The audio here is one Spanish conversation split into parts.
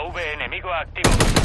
UAV enemigo activo.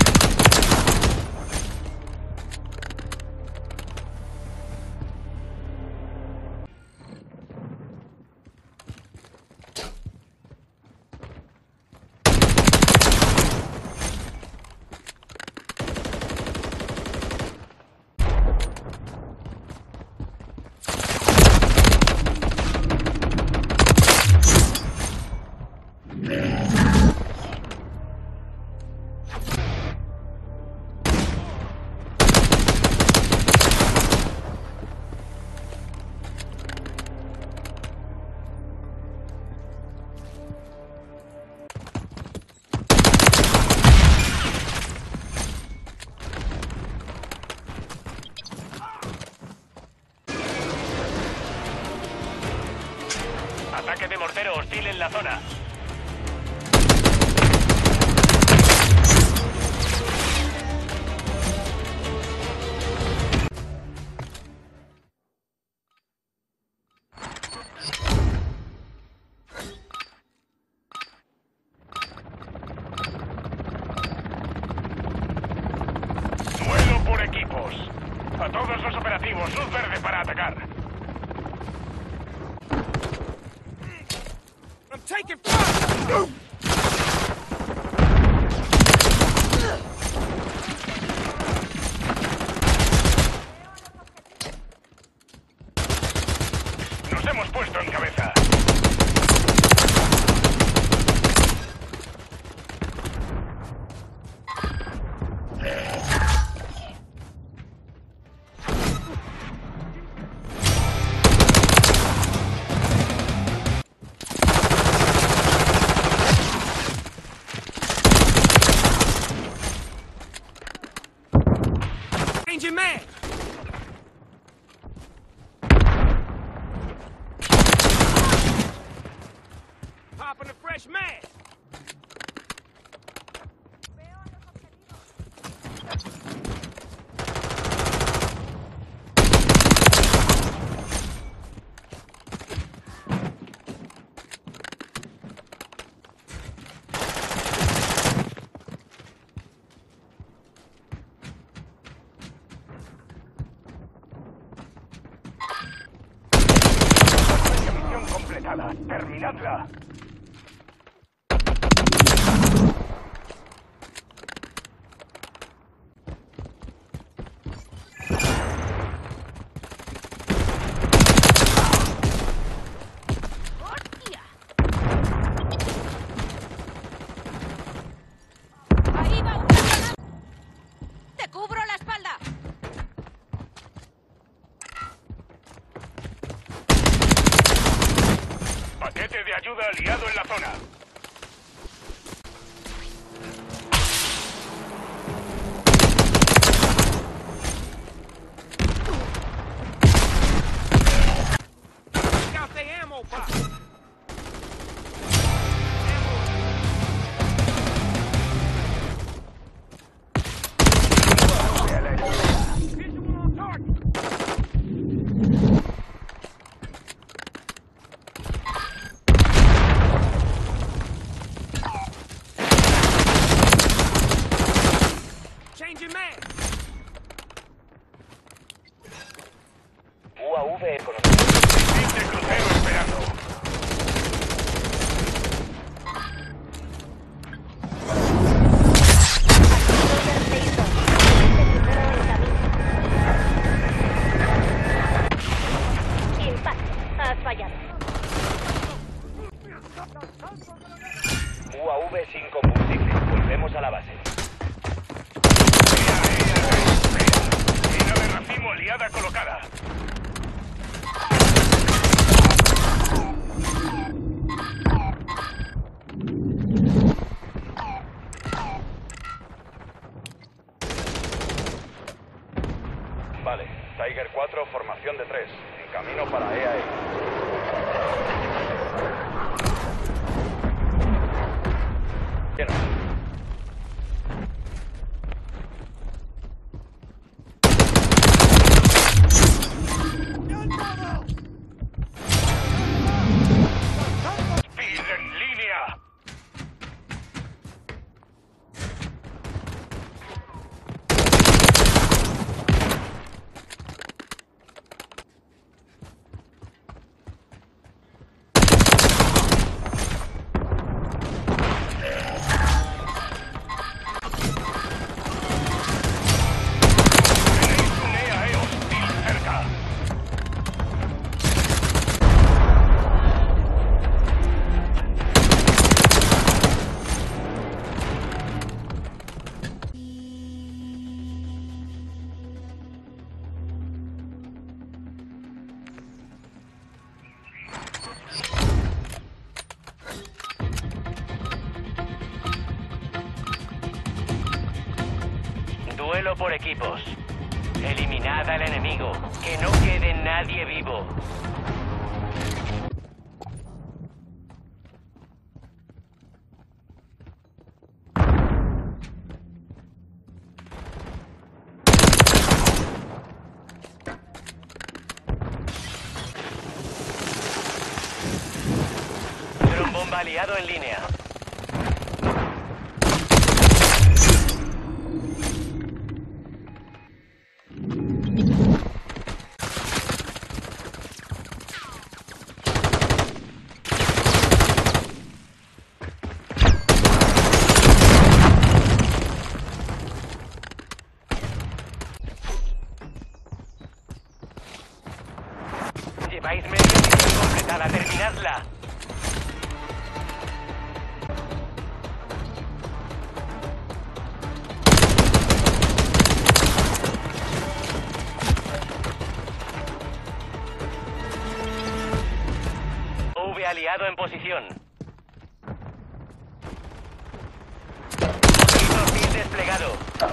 Ataque de mortero hostil en la zona. Duelo por equipos. A todos los operativos, luz verde para atacar. Take it fire! Nos hemos puesto en cabeza. Changing man. Popping a fresh man. ¡Terminadla! ¡Hostia! ¡Ahí va una granada! ¡Te cubro la espalda! Paquete de ayuda aliado en la zona. UAV conocido. Misil de crucero esperando. Impacto. Has fallado. UAV sin combustible. Volvemos a la base. Mina de racimo aliada colocada. Vale, Tiger 4, formación de 3. En camino para EAE. Bien. Speed en línea. duelo por equipos. Eliminad al enemigo. Que no quede nadie vivo. Dron bomba aliado en línea. Lleváis media misión completada, terminadla. V aliado en posición. Mosquito Hostil desplegado.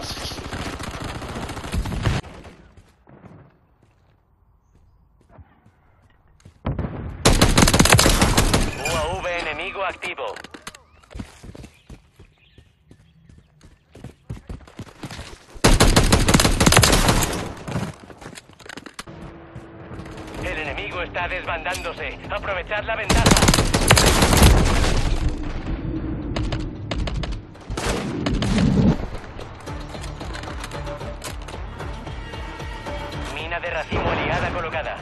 UAV enemigo activo. El enemigo está desbandándose. Aprovechad la ventaja. Mina de racimo aliada colocada.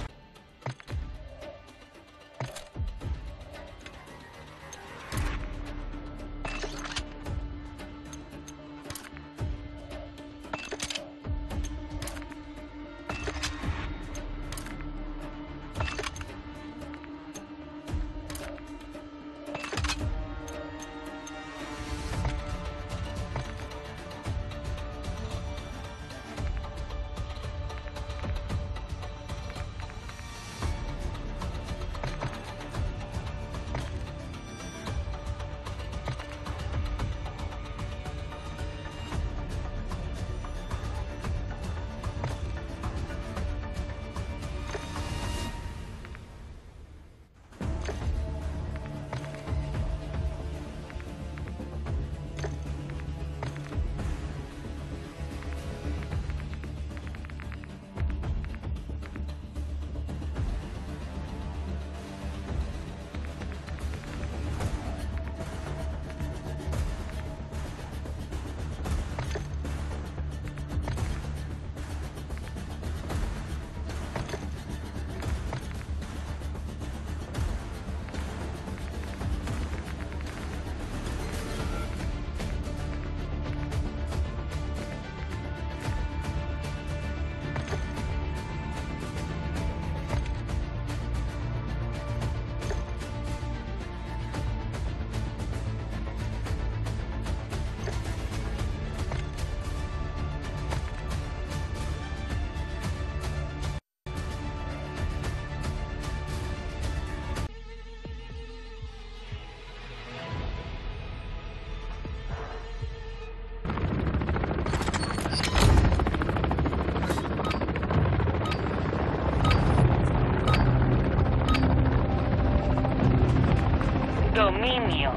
Dominio.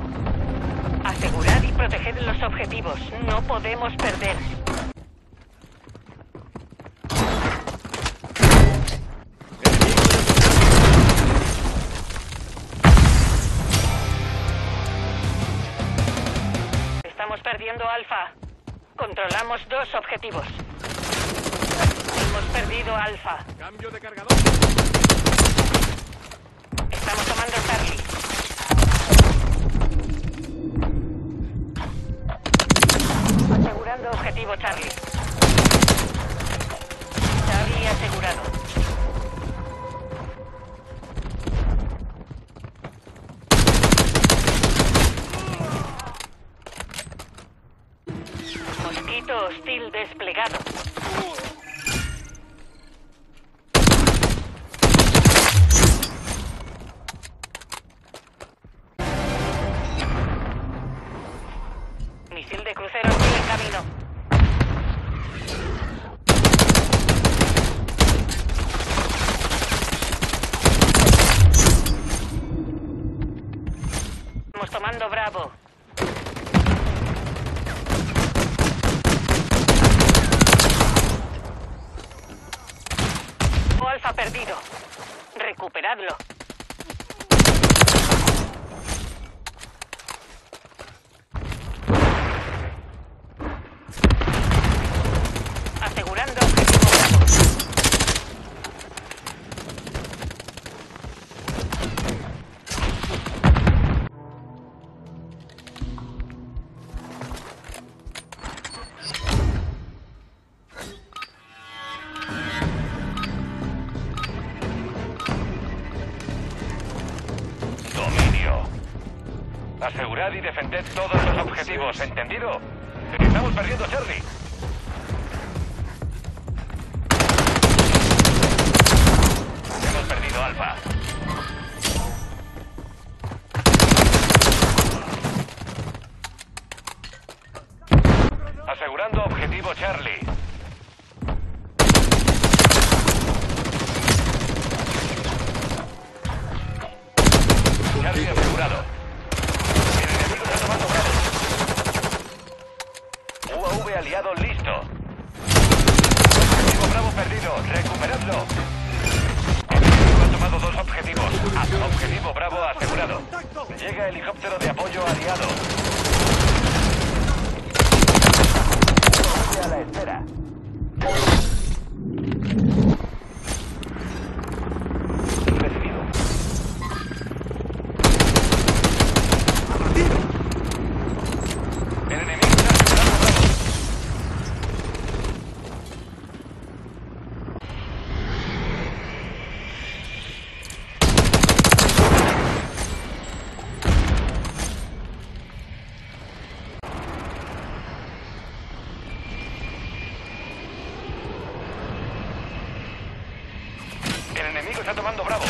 Asegurad y proteged los objetivos. No podemos perder. Estamos perdiendo Alfa. Controlamos 2 objetivos. Hemos perdido Alfa. Cambio de cargador. Estamos tomando Charlie. Asegurando objetivo Charlie. Charlie asegurado. Mosquito hostil desplegado. Misil de crucero en camino. Alfa perdido. Recuperadlo. Asegurando objetivo Bravo. Asegurad y defended todos los objetivos, ¿entendido? Estamos perdiendo Charlie. Hemos perdido Alfa. Asegurando objetivo Charlie. Charlie asegurado. UAV aliado listo. Objetivo Bravo perdido. Recuperadlo. El enemigo ha tomado 2 objetivos. Objetivo Bravo asegurado. Llega helicóptero de apoyo aliado. UAV a la espera. Recibido. El enemigo está asegurando Bravo. El enemigo está tomando Bravo.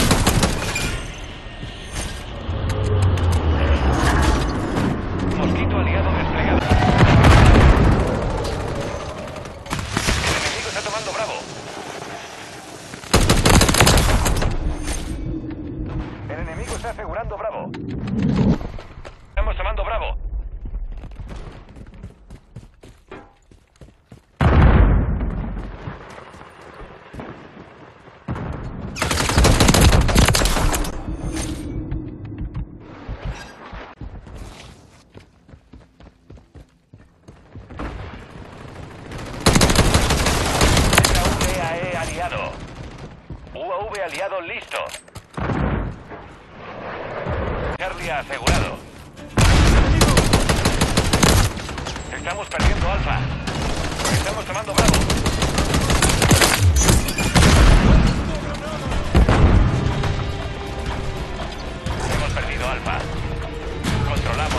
Mosquito aliado desplegado. El enemigo está tomando Bravo. El enemigo está asegurando Bravo. Estamos tomando Bravo. UAV aliado. UAV aliado listo. Charlie asegurado. Estamos perdiendo Alfa. Estamos tomando Bravo. Hemos perdido Alfa. Controlamos.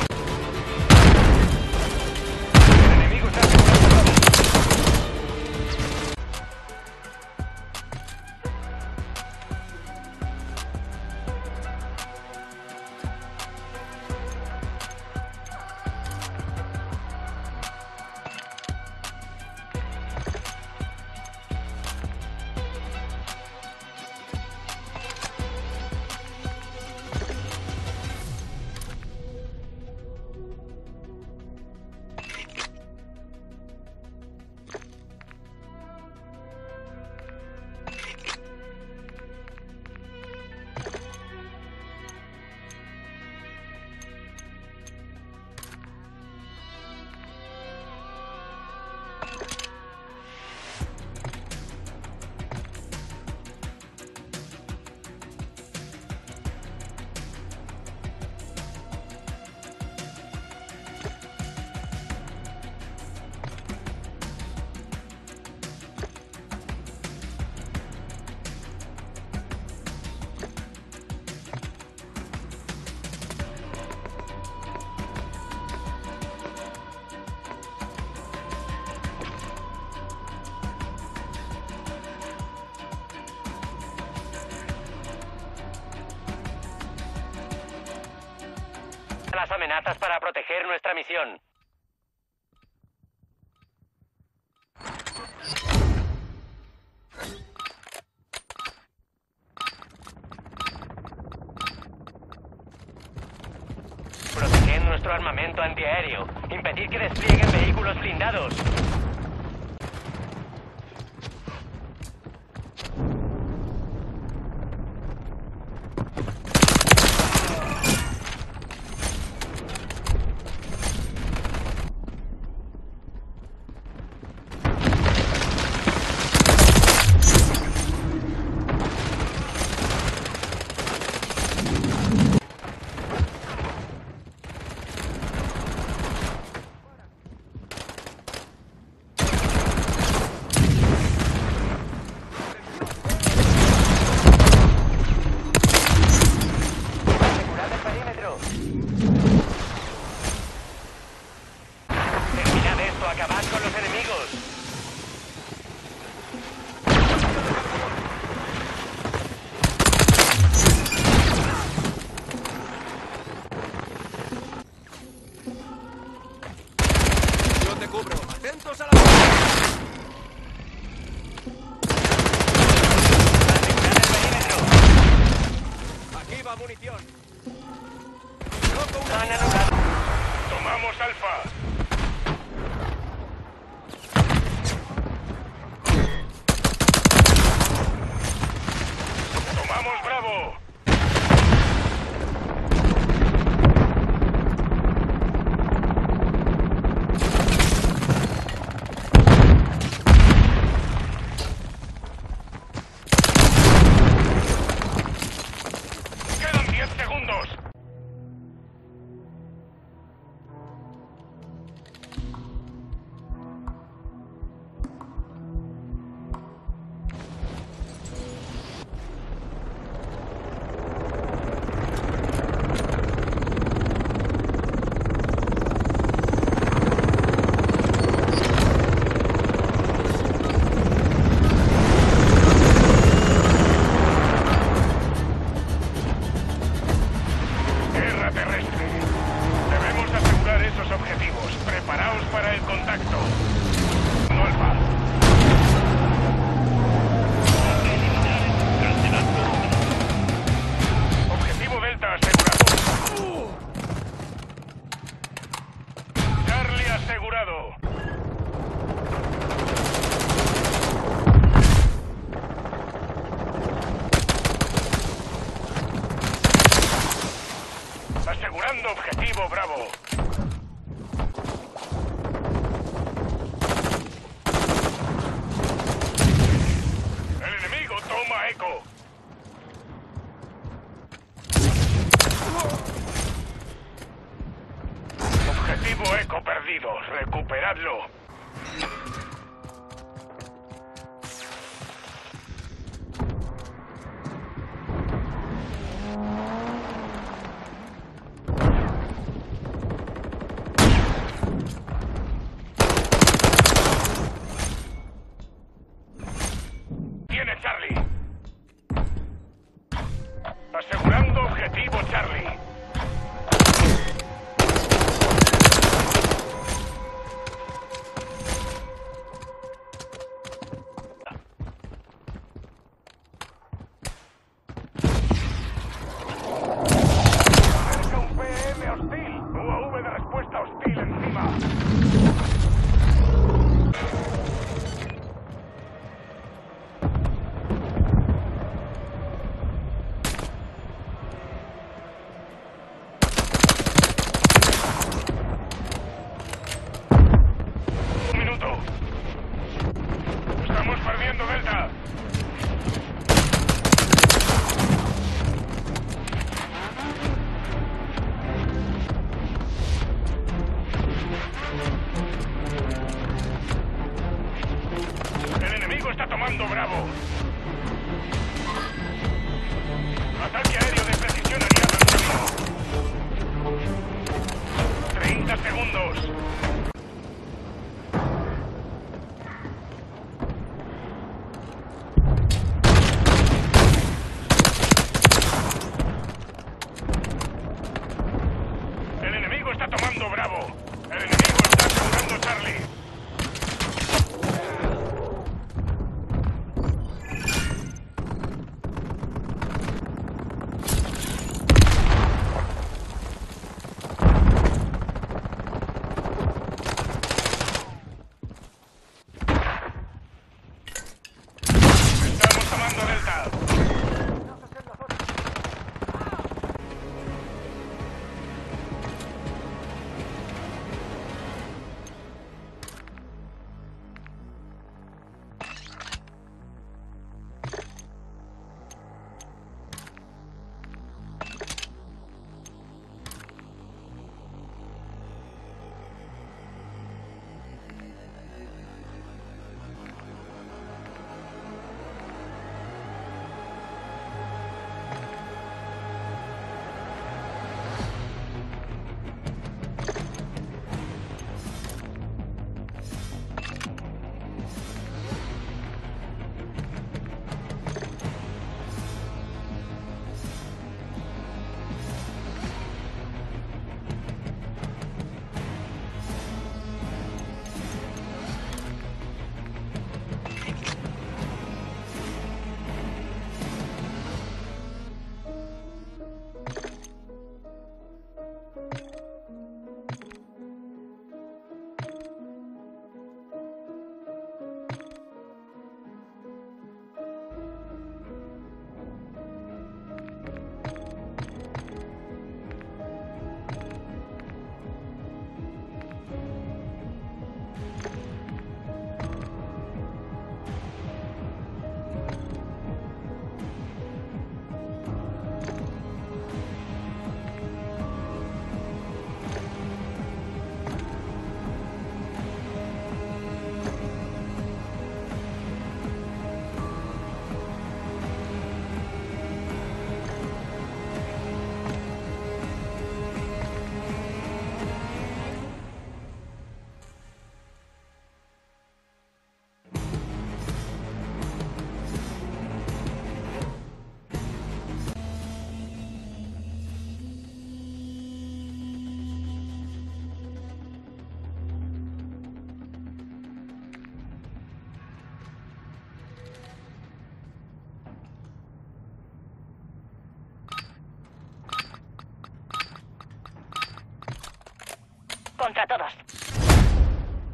El enemigo está asegurando Bravo. Las amenazas para proteger nuestra misión. Proteger nuestro armamento antiaéreo. Impedir que desplieguen vehículos blindados. Eco, acabad con los enemigos. Yo te cubro. ¡Atentos a la... Asegurad el perímetro. Aquí va munición. Han anulado. Tomamos Alfa. Tomamos Bravo. Quedan 10 segundos. Guerra terrestre. Debemos asegurar esos objetivos. Preparaos para el contacto. No Alfa. Objetivo Delta asegurado. Charlie asegurado. Asegurando objetivo Bravo. El enemigo toma Eco. Objetivo Eco perdido. Recuperadlo. Tiene Charlie. Asegurando objetivo Charlie. Cerca un PM hostil. UAV de respuesta hostil encima. Un minuto. Estamos perdiendo Delta. El enemigo está tomando Bravo. Ataque aéreo de precisión aliado en camino. 30 segundos. El enemigo está tomando Bravo. El enemigo está asegurando Charlie.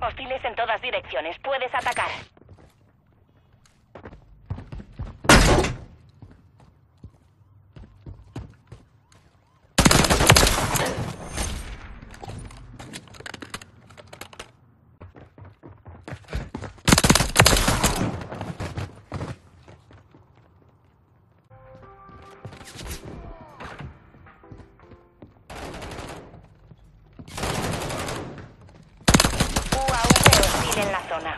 Hostiles en todas direcciones. Puedes atacar. UAV hostil en la zona.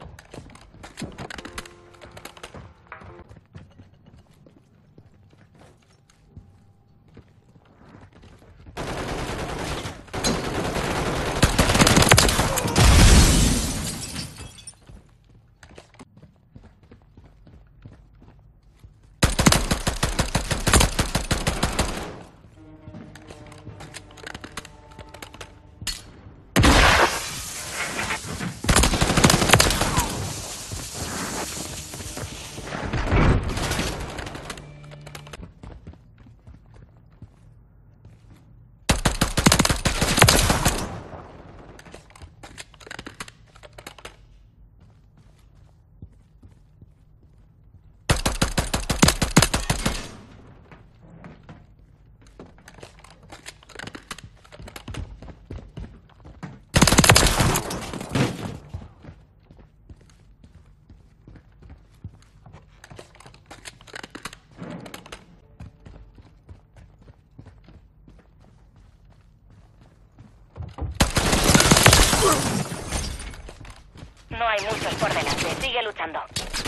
No hay muchos por delante. Sigue luchando.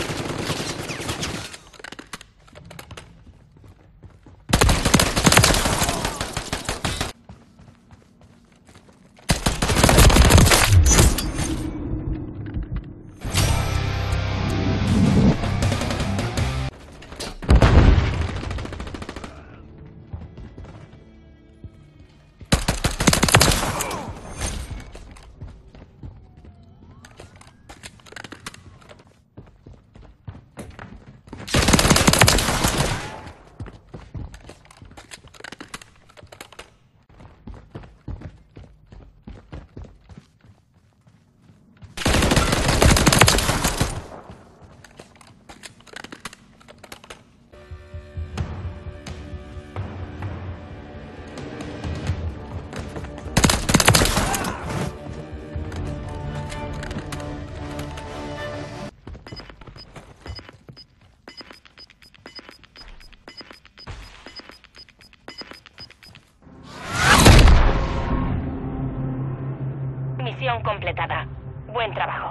Misión completada. Buen trabajo.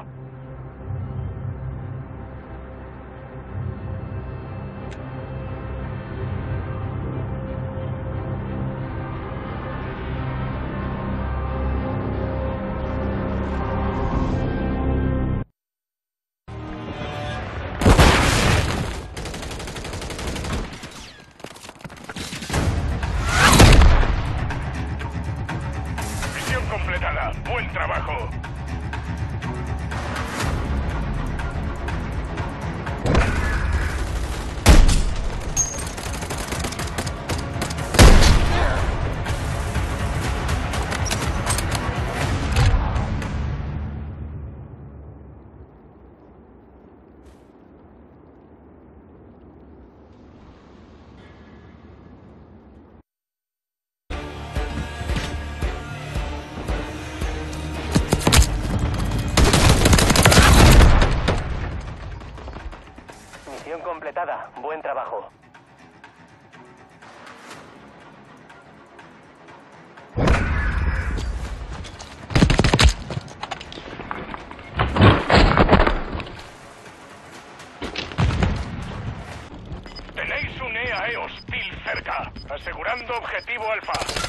Misión completada. Buen trabajo. Misión completada. Buen trabajo. Tenéis un EAE hostil cerca. Asegurando objetivo alfa.